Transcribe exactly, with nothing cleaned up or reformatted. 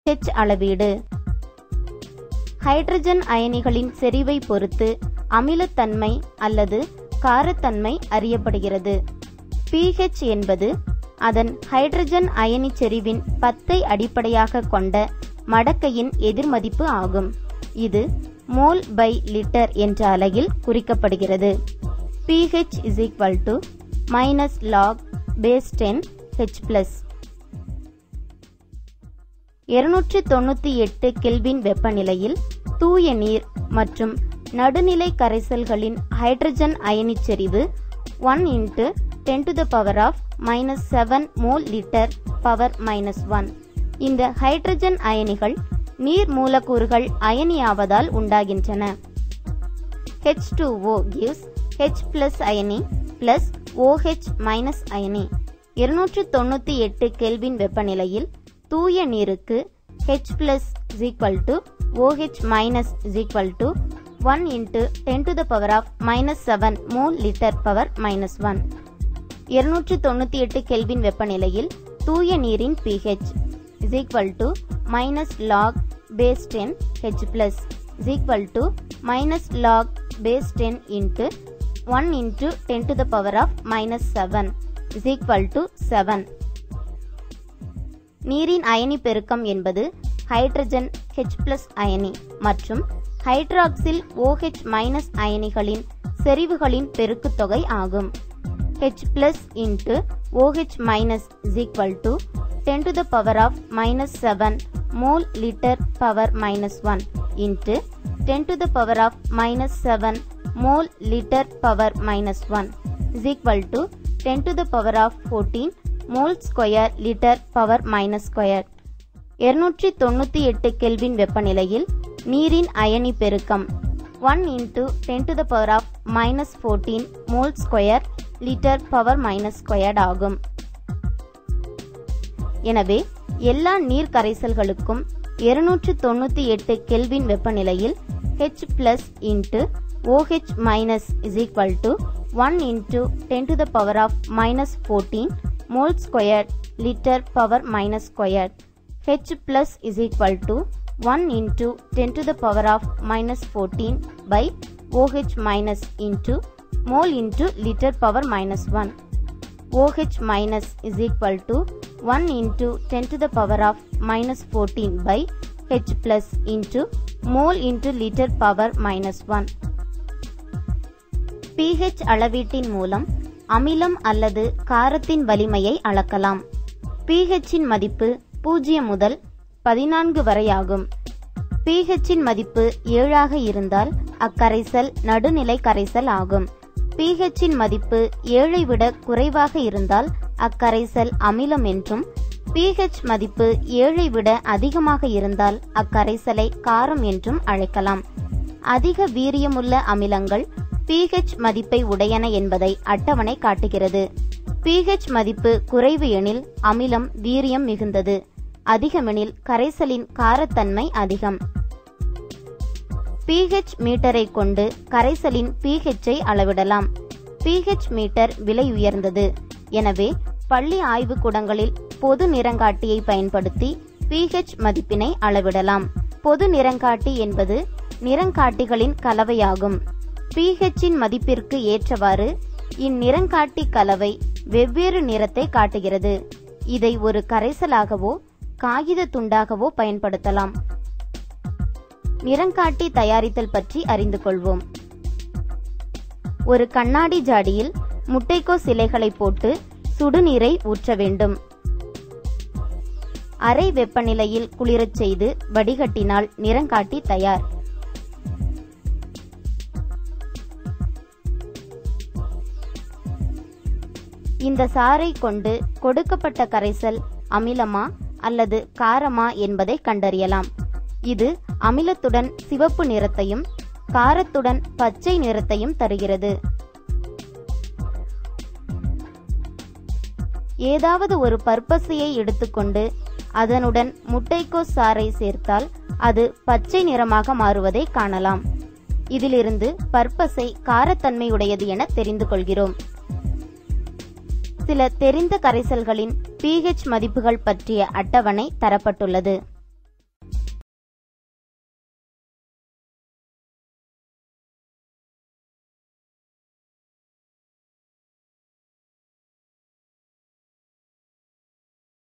pH அளவீடு. Hydrogen அயனிகளின் செறிவை பொறுத்து அமிலத்தன்மை அல்லது காரத்தன்மை அறியப்படுகிறது. pH என்பது அதன் ஹைட்ரஜன் அயனி செறிவின் பத்தை அடிப்படையாக கொண்ட மடக்கையின் எதிர்மதிப்பு ஆகும். இது மோல் பை லிட்டர் என்ற அலகில் குறிக்கப்படுகிறது. pH is equal to minus log base ten H plus. இருநூற்று தொண்ணூற்றி எட்டு கெல்வின் வெப்பநிலையில் தூய நீர் மற்றும் நடுநிலை கரைசல்களின் ஹைட்ரஜன் அயனி செறிவு one into ten to the power of minus seven mole liter power minus one. இந்த ஹைட்ரஜன் அயனிகள் நீர் மூலக்கூறுகள் அயனியாவதால் உண்டாகின்றன. H two O gives H plus அயனி plus OH minus அயனி. இருநூற்று தொண்ணூற்றி எட்டு கெல்வின் வெப்பநிலையில் தூய நீருக்கு H plus is equal to OH minus is equal to one into ten to the power of minus seven mole liter power minus one. இருநூற்று தொண்ணூற்றி எட்டு கெல்வின் வெப்பநிலையில் தூய நீரின் pH is equal to minus log base ten H plus is equal to minus log base ten into one into ten to the power of minus seven is equal to seven. நீரின் அயனி பெருக்கம் என்பது hydrogen H plus அயனி மற்றும் hydroxyl OH minus அயனிகளின் செறிவுகளின் பெருக்குத்தொகை ஆகும். H plus into OH minus is equal to ten to the power of minus seven mole liter power minus one into ten to the power of minus seven mole liter power minus one is equal to ten to the power of fourteen mole square liter power minus square. இருநூற்று தொண்ணூற்றி எட்டு kelvin வெப்பநிலையில் நீரின் அயனி பெருக்கம் one into ten to the power of minus fourteen mole square liter power minus squared ஆகும். எனவே எல்லா நீர் கரைசல்களுக்கும் இருநூற்று தொண்ணூற்றி எட்டு கெல்வின் வெப்பநிலையில் H plus into OH minus is equal to one into ten to the power of minus fourteen mole squared liter power minus squared. H plus is equal to one into ten to the power of minus fourteen by OH minus into mole into liter power minus one. OH minus is equal to one into ten to the power of minus fourteen by H plus into mole into liter power minus one. pH அளவீட்டின் மூலம் அமிலம் அல்லது காரத்தின் வலிமையை அளக்கலாம். pH இன் மதிப்பு பூஜ்ஜியம் முதல் பதினான்கு வரை ஆகும். pH இன் மதிப்பு ஏழாக இருந்தால் அக்கரைசல் நடுநிலை கரைசல் ஆகும். pH இன் மதிப்பு ஏழை விட குறைவாக இருந்தால் அக்கரைசல் அமிலம் என்றும், pH மதிப்பு ஏழை விட அதிகமாக இருந்தால் அக்கரைசலை காரம் என்றும் அழைக்கலாம். அதிக வீரியமுள்ள அமிலங்கள் pH மதிப்பை உடையன என்பதை அட்டவணை காட்டுகிறது. pH மதிப்பு குறைவு எனில் அமிலம் வீரியம் மிகுந்தது, அதிகமெனில் கரைசலின் காரத்தன்மை அதிகம். pH மீட்டரை கொண்டு கரைசலின் pH ஐ அளவிடலாம். pH மீட்டர் விலை உயர்ந்தது. எனவே பள்ளி ஆய்வுக்கூடங்களில் பொது நிறங்காட்டியை பயன்படுத்தி pH மதிப்பினை அளவிடலாம். பொது நிறங்காட்டி என்பது நிறங்காட்டிகளின் கலவையாகும். pH இன் மதிப்பிற்கு ஏற்றவாறு இந்நிறங்காட்டி கலவை வெவ்வேறு நிறத்தை காட்டுகிறது. இதை ஒரு கரைசலாகவோ காகித துண்டாகவோ பயன்படுத்தலாம். நிறங்காட்டி தயாரித்தல் பற்றி அறிந்து கொள்வோம். ஒரு கண்ணாடி ஜாடியில் முட்டைக்கோஸ் இலைகளை போட்டு சுடுநீரை ஊற்ற வேண்டும். அறை வெப்பநிலையில் குளிரச் செய்து வடிகட்டினால் நிறங்காட்டி தயார். இந்த சாறை கொண்டு கொடுக்கப்பட்ட கரைசல் அமிலமா அல்லது காரமா என்பதை கண்டறியலாம். இது அமிலத்துடன் சிவப்பு நிறத்தையும் காரத்துடன் பச்சை நிறத்தையும் தருகிறது. ஏதாவது ஒரு பற்பசையை எடுத்துக்கொண்டு அதனுடன் முட்டைக்கோஸ் சாறை சேர்த்தால் அது பச்சை நிறமாக மாறுவதை காணலாம். இதிலிருந்து பற்பசை காரத்தன்மையுடையது என தெரிந்து கொள்கிறோம். சில தெரிந்த கரைசல்களின் pH மதிப்புகள் பற்றிய அட்டவணை தரப்பட்டுள்ளது.